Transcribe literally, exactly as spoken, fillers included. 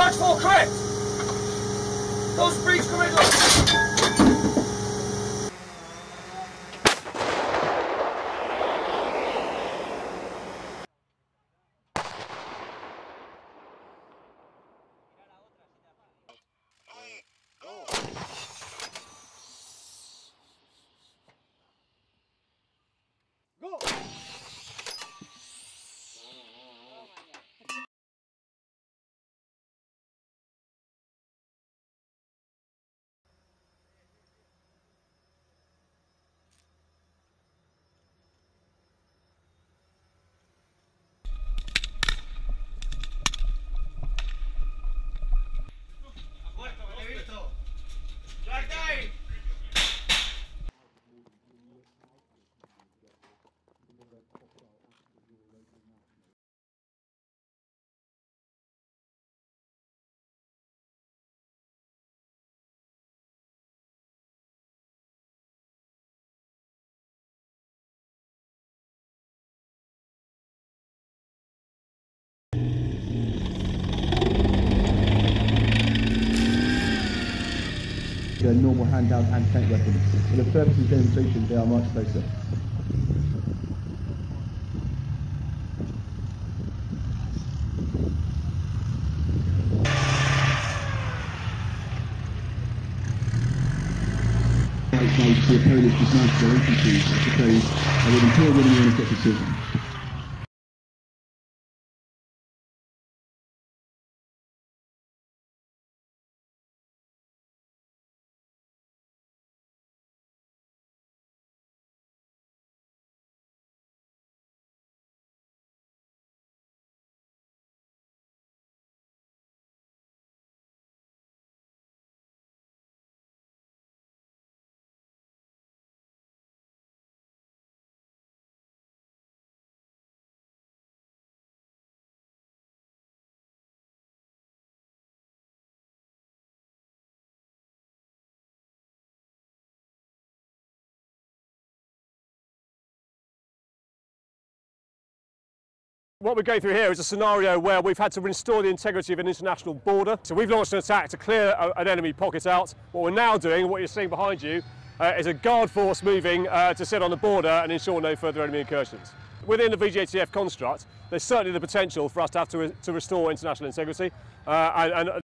Charge four, correct. Those breach, correct. Go! A normal handheld anti-tank weapon. For the purpose of demonstration, they are much closer. It's nice to see a Polish dismantle their infantry. I suppose I would implore women to get decision. What we're going through here is a scenario where we've had to restore the integrity of an international border. So we've launched an attack to clear a, an enemy pocket out. What we're now doing, what you're seeing behind you, uh, is a guard force moving uh, to sit on the border and ensure no further enemy incursions. Within the V G A T F construct, there's certainly the potential for us to have to, re to restore international integrity, uh, and, and